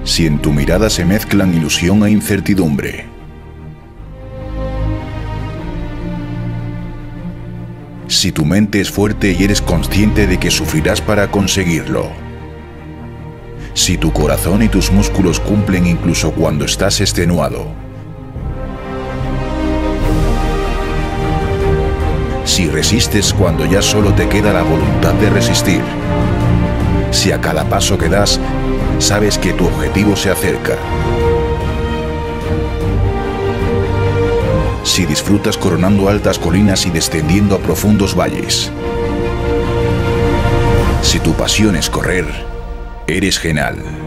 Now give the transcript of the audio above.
Si en tu mirada se mezclan ilusión e incertidumbre. Si tu mente es fuerte y eres consciente de que sufrirás para conseguirlo. Si tu corazón y tus músculos cumplen incluso cuando estás extenuado. Si resistes cuando ya solo te queda la voluntad de resistir. Si a cada paso que das, sabes que tu objetivo se acerca. Si disfrutas coronando altas colinas y descendiendo a profundos valles. Si tu pasión es correr, eres genial.